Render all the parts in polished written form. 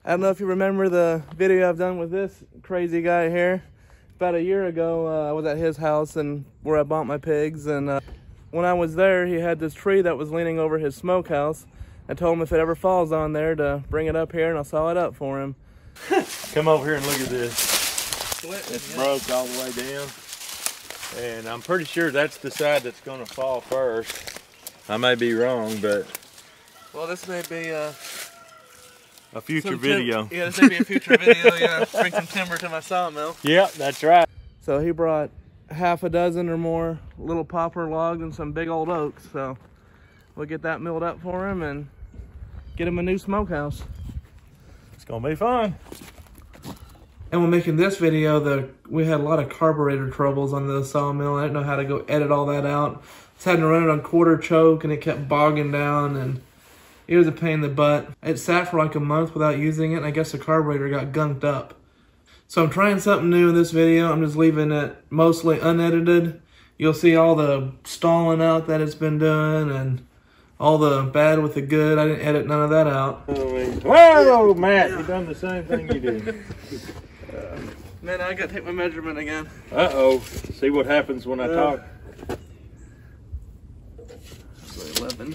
I don't know if you remember the video I've done with this crazy guy here. About a year ago, I was at his house and where I bought my pigs, and when I was there, he had this tree that was leaning over his smokehouse. I told him if it ever falls on there to bring it up here and I'll saw it up for him. Come over here and look at this. It's broke all the way down. And I'm pretty sure that's the side that's gonna fall first. I may be wrong, but... Well, this may be a future video. Yeah, this may be a future video, yeah. Bring some timber to my sawmill. Yeah, that's right. So he brought half a dozen or more little poplar logs and some big old oaks. So we'll get that milled up for him and get him a new smokehouse. It's gonna be fun. And when making this video, we had a lot of carburetor troubles on the sawmill. I didn't know how to go edit all that out. I was having to run it on quarter choke and it kept bogging down and it was a pain in the butt. It sat for like a month without using it and I guess the carburetor got gunked up. So I'm trying something new in this video. I'm just leaving it mostly unedited. You'll see all the stalling out that it's been doing and all the bad with the good. I didn't edit none of that out. Whoa, Matt, you done the same thing you did. Man, I gotta take my measurement again. Uh-oh. See what happens when I talk. 11.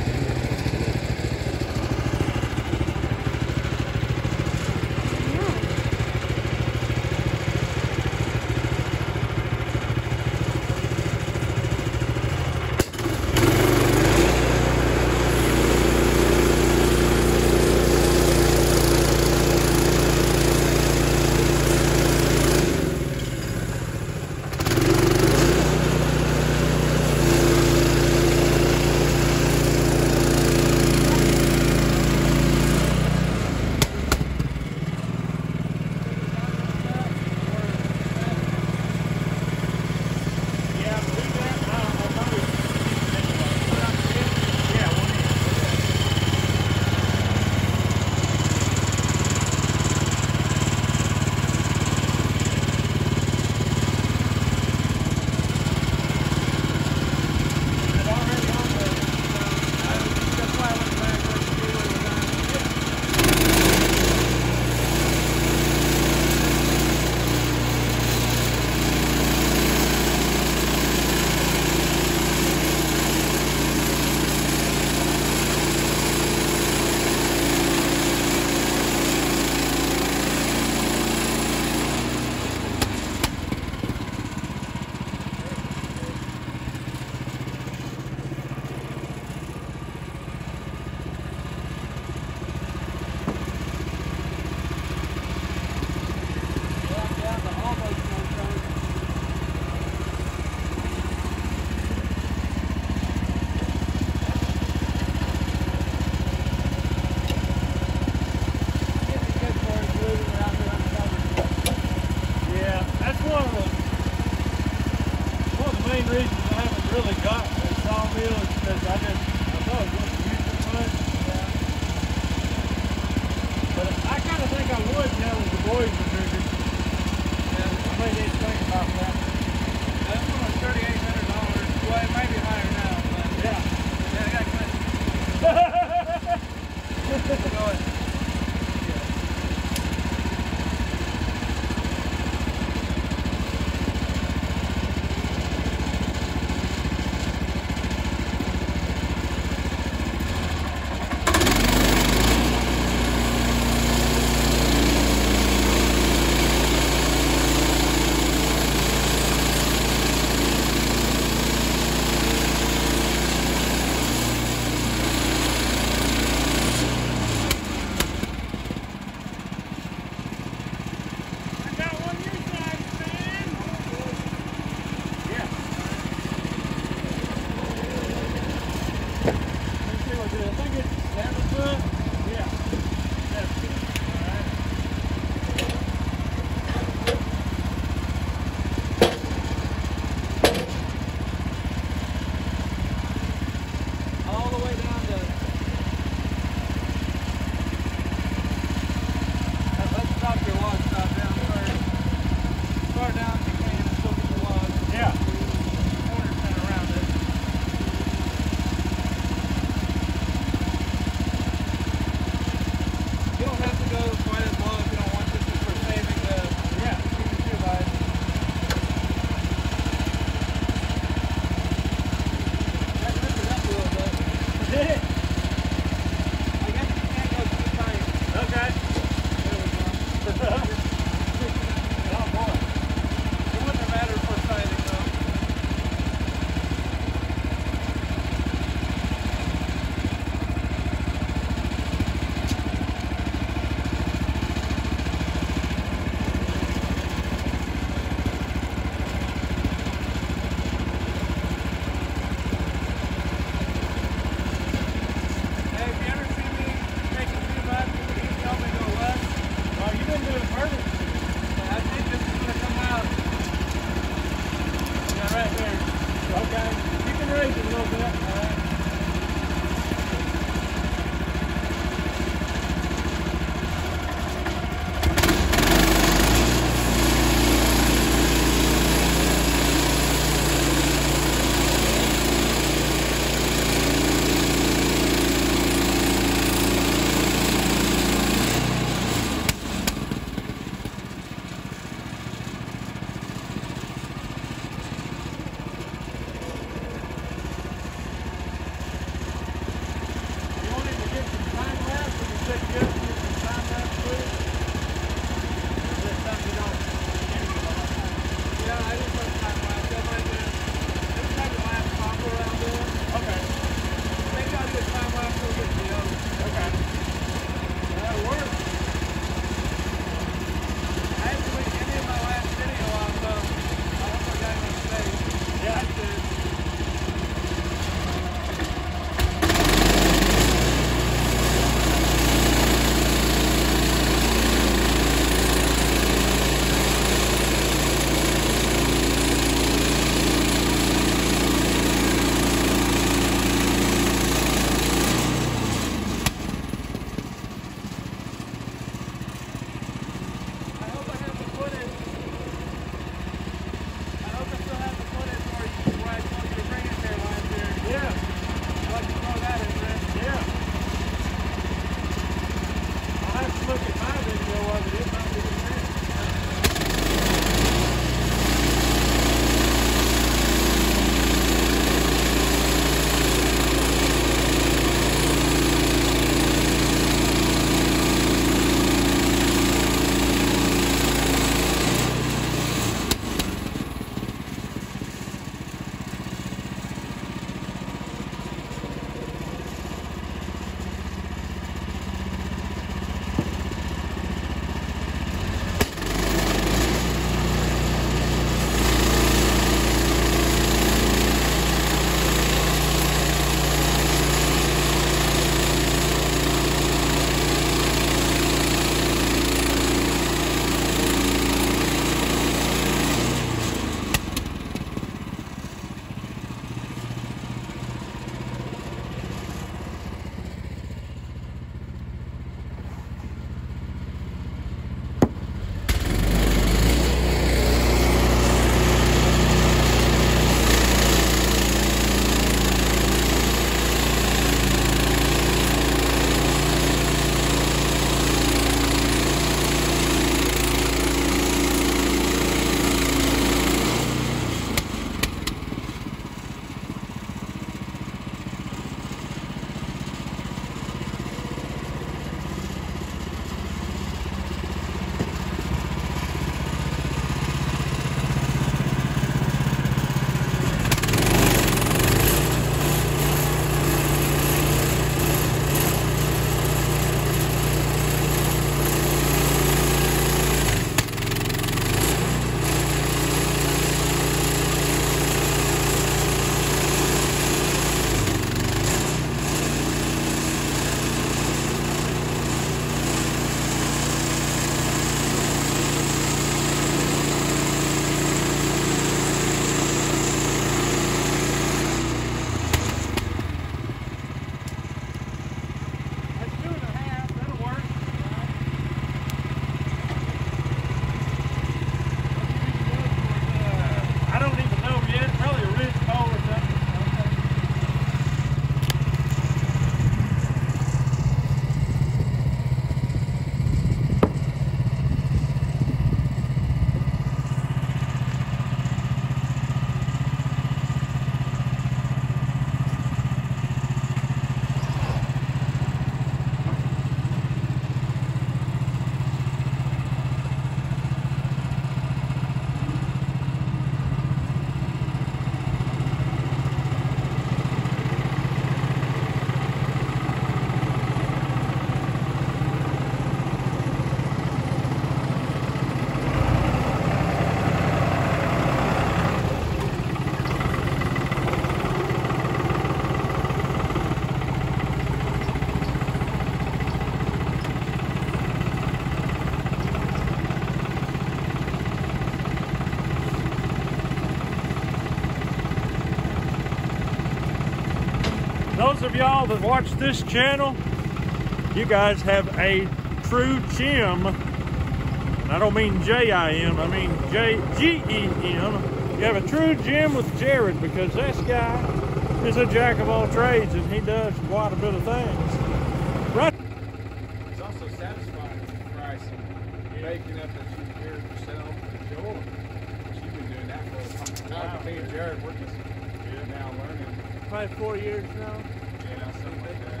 those of y'all that watch this channel, you guys have a true gem. And I don't mean J-I-M, I mean J-G-E-M. You have a true gem with Jared, because this guy is a jack of all trades and he does quite a bit of things. Right. It's also satisfying with the price and baking up that you prepared yourself. Joel, she's been doing that for a while. Wow. Me and Jared, we're just now learning. Probably 4 years now. Yeah, something like that.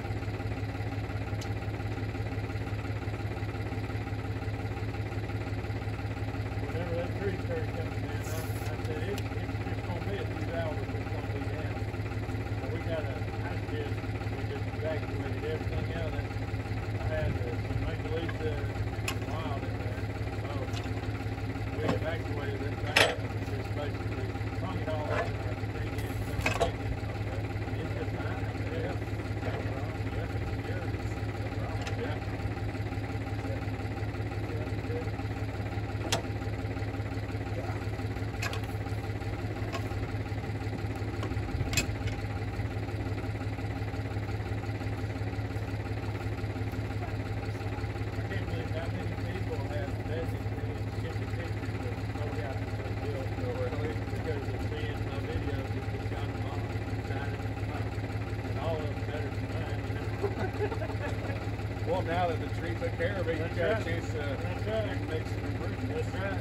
Whenever that tree started coming in, I said, it's going to be a few hours, it's going to be down. So we got we just evacuated everything out. I had some Mangalitsa wild in there. So we evacuated it back and just basically hung it all over our tree and some chicken. It's just fine. Yeah. Yeah. Well, now that the tree took care of it, you got right. a chance to make some improvements. That's right.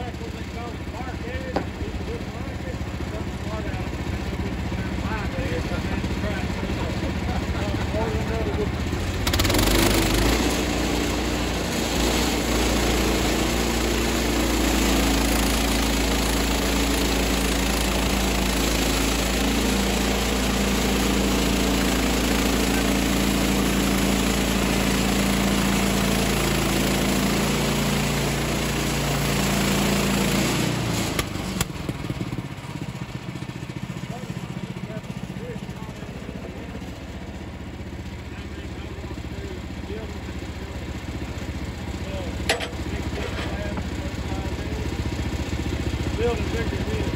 back when they called it Parkhead, people wouldn't like it. Some part out of it, and they wouldn't wear my bed, so they had to try it. More than another. Building bigger wheels.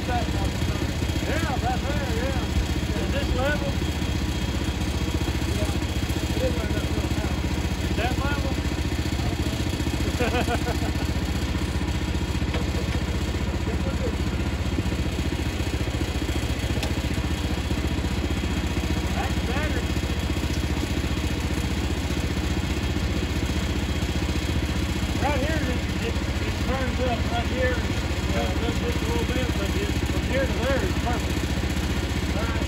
Yeah, about there, yeah. Is this level? Yeah. It is like that little house. Is that level? That's better. Right here, it turns up right here. Just a little bit, but from here to there is perfect. Right.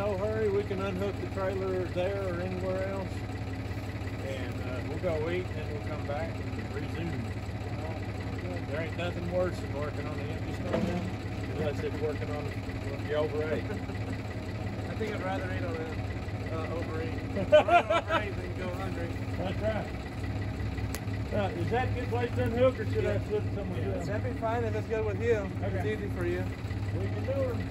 no hurry. We can unhook the trailer there or anywhere else. And we'll go eat and then we'll come back and resume. There ain't nothing worse than working on the empty stomach unless it's working on the overate. I think I'd rather eat on it, overeat. Overeat than go hungry. That's right. Is that a good place to unhook, or should I slip somewhere else? That'd be fine if it's good with you. Okay. It's easy for you. We can do it.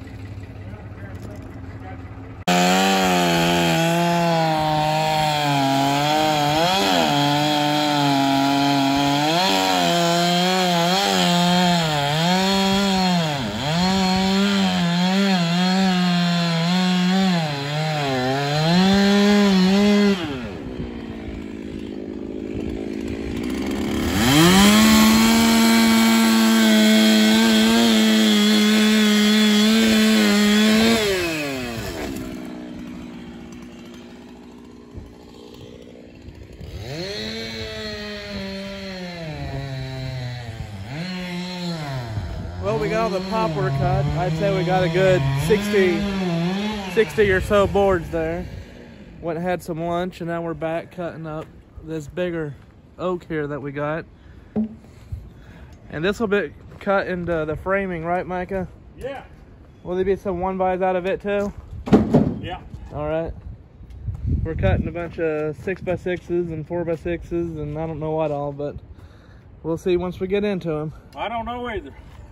Well, we got all the popper cut. I'd say we got a good 60 or so boards there. Went and had some lunch, and now we're back cutting up this bigger oak here that we got. And this will be cut into the framing, right, Micah? Yeah. Will there be some 1-bys out of it too? Yeah. All right. We're cutting a bunch of 6x6s and 4x6s and I don't know what all, but we'll see once we get into them. I don't know either.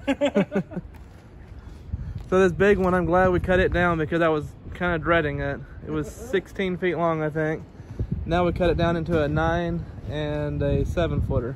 So this big one, I'm glad we cut it down because I was kind of dreading it. It was 16 feet long, I think. Now we cut it down into a 9 and a 7-footer.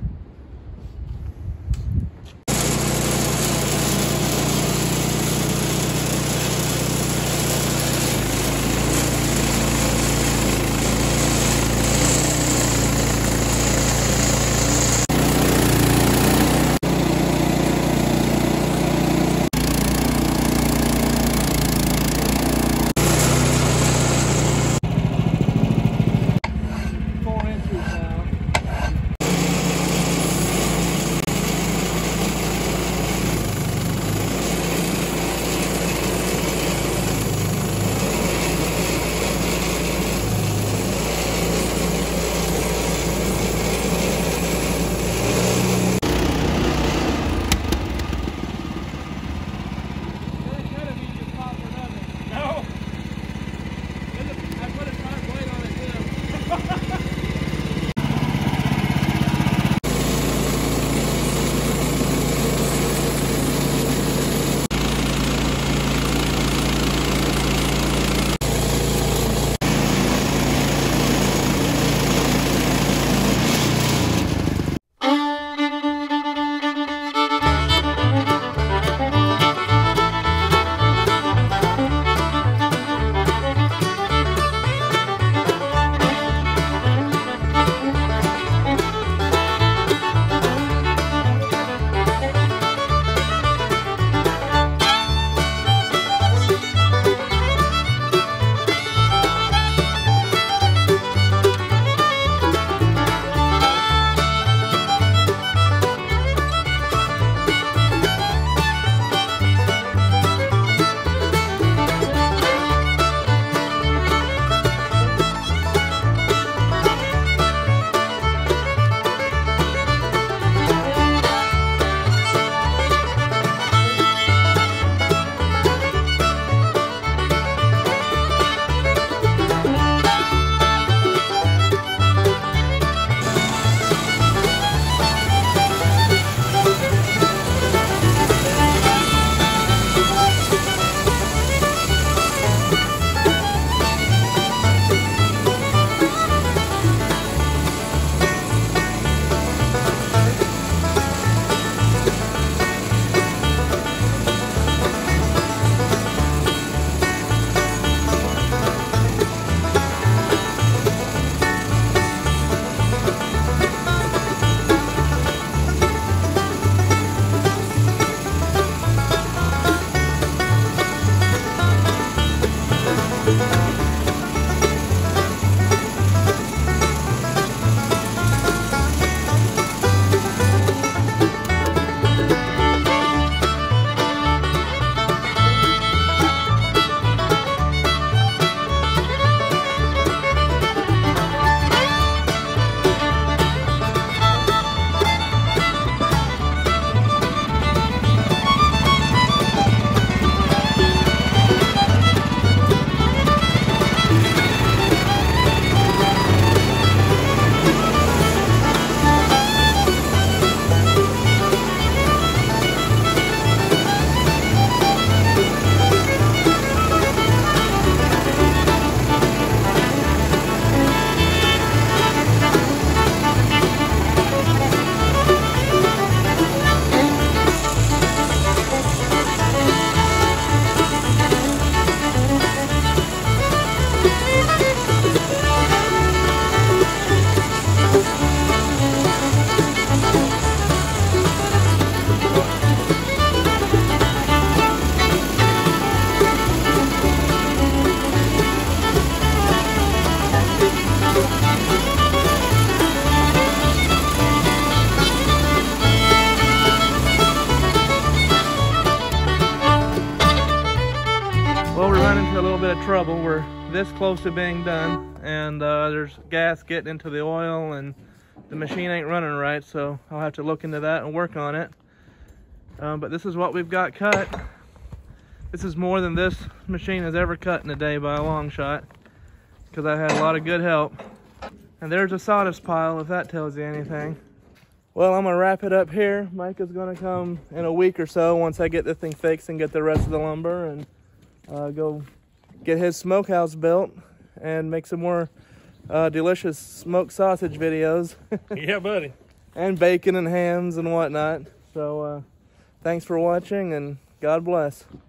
of trouble. We're this close to being done, and there's gas getting into the oil, and the machine ain't running right, so I'll have to look into that and work on it. But this is what we've got cut. This is more than this machine has ever cut in a day by a long shot, because I had a lot of good help. And there's a sawdust pile, if that tells you anything. Well, I'm gonna wrap it up here. Micah's gonna come in a week or so once I get this thing fixed and get the rest of the lumber, and go get his smokehouse built and make some more delicious smoked sausage videos. Yeah, buddy. And bacon and hams and whatnot. So thanks for watching, and God bless.